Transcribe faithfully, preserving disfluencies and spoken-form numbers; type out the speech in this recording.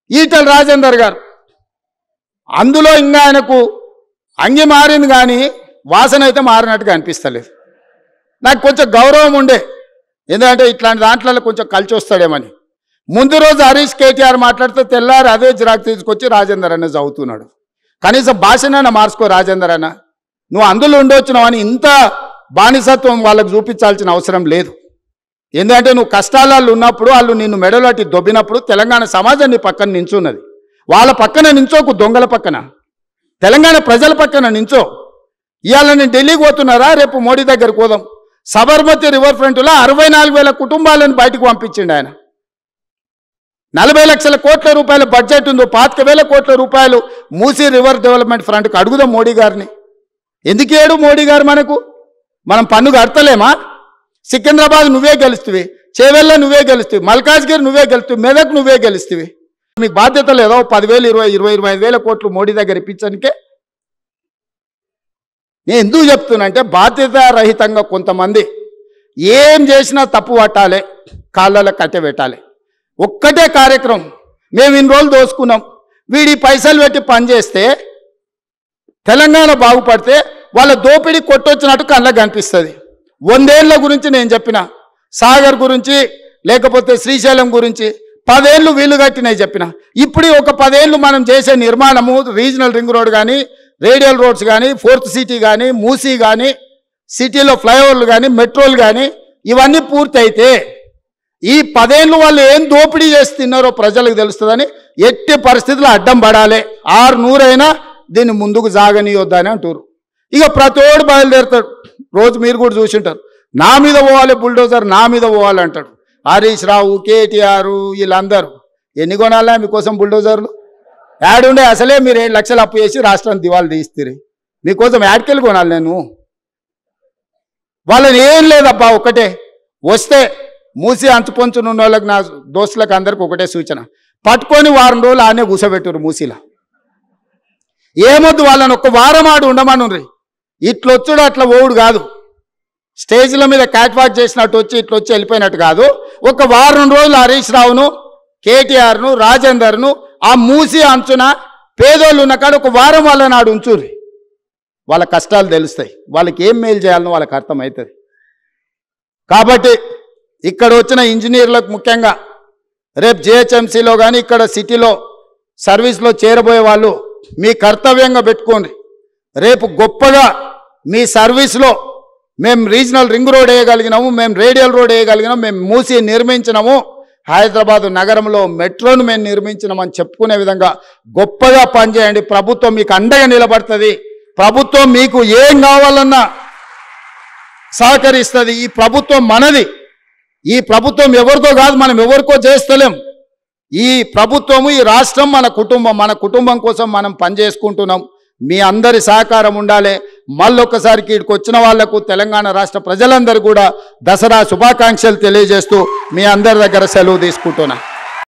ఈటల రాజేందర్ గారు అందులో ఇంకా ఆయనకు అంగి మారింది కానీ వాసన అయితే మారినట్టుగా అనిపిస్తలేదు. నాకు కొంచెం గౌరవం ఉండే, ఎందుకంటే ఇట్లాంటి దాంట్లో కొంచెం కలిసి వస్తాడేమని. ముందు రోజు హరీష్ కేటీఆర్ మాట్లాడితే తెల్లారి అదే జిరాక్ తీసుకొచ్చి రాజేందర్ అన్న చదువుతున్నాడు. కనీసం భాషనైనా మార్చుకో రాజేందర్ అన్న, నువ్వు అందులో ఉండొచ్చినావు అని ఇంత బానిసత్వం వాళ్ళకు చూపించాల్సిన అవసరం లేదు. ఎందుకంటే నువ్వు కష్టాలలో ఉన్నప్పుడు వాళ్ళు నిన్ను మెడలోటి దొబ్బినప్పుడు తెలంగాణ సమాజం నీ పక్కన నించున్నది. వాళ్ళ పక్కన నించోకు, దొంగల పక్కన, తెలంగాణ ప్రజల పక్కన నించో. ఇవాళ నేను ఢిల్లీకి పోతున్నారా, రేపు మోడీ దగ్గరికి పోదాం. సబర్మతి రివర్ ఫ్రంట్లో అరవై నాలుగు వేల కుటుంబాలను బయటకు పంపించిండు ఆయన. నలభై లక్షల కోట్ల రూపాయల బడ్జెట్ ఉందో, పాతిక వేల కోట్ల రూపాయలు మూసీ రివర్ డెవలప్మెంట్ ఫ్రంట్కి అడుగుదాం మోడీ గారిని. ఎందుకేడు మోడీ గారు మనకు? మనం పన్ను కడతలేమా? సికింద్రాబాద్ నువ్వే గెలుస్తువి, చేవెళ్ళ నువ్వే గెలుస్తువి, మల్కాజ్గిరి నువ్వే గెలుస్తువి, మెదక్ నువ్వే గెలుస్తువి. మీకు బాధ్యత లేదా? పదివేలు ఇరవై ఇరవై ఇరవై ఐదు వేల కోట్లు మోడీ దగ్గర ఇప్పించడానికే. నేను ఎందుకు చెప్తున్నా అంటే, బాధ్యత రహితంగా కొంతమంది ఏం చేసినా తప్పు పట్టాలి, కాళ్ళలో కట్టె పెట్టాలి. ఒక్కటే కార్యక్రమం, మేము ఇన్ని రోజులు దోసుకున్నాం, వీడి పైసలు పెట్టి పనిచేస్తే తెలంగాణ బాగుపడితే వాళ్ళ దోపిడీ కొట్టొచ్చినట్టు కళ్ళకు కనిపిస్తుంది. వందేళ్ల గురించి నేను చెప్పిన, సాగర్ గురించి లేకపోతే శ్రీశైలం గురించి పదేళ్ళు వీలు కట్టినవి చెప్పిన. ఇప్పుడు ఒక పదేళ్ళు మనం చేసే నిర్మాణము, రీజనల్ రింగ్ రోడ్ కానీ, రేడియల్ రోడ్స్ కానీ, ఫోర్త్ సిటీ కానీ, మూసీ కానీ, సిటీలో ఫ్లైఓవర్లు కానీ, మెట్రోలు కానీ, ఇవన్నీ పూర్తి అయితే ఈ పదేళ్ళు వాళ్ళు ఏం దోపిడీ చేసి తిన్నారో ప్రజలకు తెలుస్తుందని ఎట్టి పరిస్థితుల్లో అడ్డం పడాలి. ఆరు నూరైనా దీన్ని ముందుకు సాగనీయొద్దని అంటారు. ఇక ప్రతోడు బయలుదేరుతాడు. రోజు మీరు కూడా చూసింటారు, నా మీద పోవాలి బుల్డోజర్, నా మీద పోవాలి అంటాడు. హరీష్ రావు, కేటీఆర్ వీళ్ళందరూ ఎన్ని కొనాలా మీకోసం బుల్డోజర్లు? యాడ్ ఉండే అసలే మీరు ఏడు లక్షలు అప్పు చేసి రాష్ట్రాన్ని దివాళి తీస్తారు. మీకోసం యాడ్కెళ్ళి కొనాలి నేను? వాళ్ళని ఏం లేదబ్బా, ఒకటే వస్తే మూసి అంచుపంచునున్న వాళ్ళకి, నా దోస్తులకు అందరికి ఒకటే సూచన, పట్టుకొని వారం రోజులు ఆనే కూసబెట్టురు మూసీలా. ఏమొద్దు, వాళ్ళని ఒక్క వారం ఆడు ఉండమనుండ్రి. ఇట్లొచ్చుడు అట్లా ఓవుడు కాదు, స్టేజ్ల మీద క్యాట్ వాక్ చేసినట్టు వచ్చి ఇట్లా వచ్చి వెళ్ళిపోయినట్టు కాదు. ఒక వారం రోజులు హరీష్ రావును, కేటీఆర్ను, రాజేందర్ను ఆ మూసి అంచున పేదోళ్ళు ఉన్న కాడ ఒక వారం వాళ్ళ నాడు ఉంచుర్రి. వాళ్ళ కష్టాలు తెలుస్తాయి, వాళ్ళకి ఏం మేలు చేయాలనో వాళ్ళకి అర్థమవుతుంది. కాబట్టి ఇక్కడ వచ్చిన ఇంజనీర్లకు ముఖ్యంగా రేపు జిహెచ్ఎంసీలో కానీ ఇక్కడ సిటీలో సర్వీస్లో చేరబోయే వాళ్ళు మీ కర్తవ్యంగా పెట్టుకోండి. రేపు గొప్పగా మీ సర్వీస్లో మేము రీజనల్ రింగ్ రోడ్ వేయగలిగినాము, మేము రేడియల్ రోడ్ వేయగలిగినాము, మేము మూసి నిర్మించినాము, హైదరాబాద్ నగరంలో మెట్రోను మేము నిర్మించినామని చెప్పుకునే విధంగా గొప్పగా పనిచేయండి. ప్రభుత్వం మీకు అండగా నిలబడుతుంది. ప్రభుత్వం మీకు ఏం కావాలన్నా సహకరిస్తుంది. ఈ ప్రభుత్వం మనది. ఈ ప్రభుత్వం ఎవరితో కాదు, మనం ఎవరికో చేస్తలేం. ఈ ప్రభుత్వము, ఈ రాష్ట్రం మన కుటుంబం. మన కుటుంబం కోసం మనం పనిచేసుకుంటున్నాం. మీ అందరి సహకారం ఉండాలి. మళ్ళొక్కసారికి ఇక్కడికి వచ్చిన వాళ్లకు తెలంగాణ రాష్ట్ర ప్రజలందరూ కూడా దసరా శుభాకాంక్షలు తెలియజేస్తూ మీ అందరి దగ్గర సెలవు తీసుకుంటున్నా.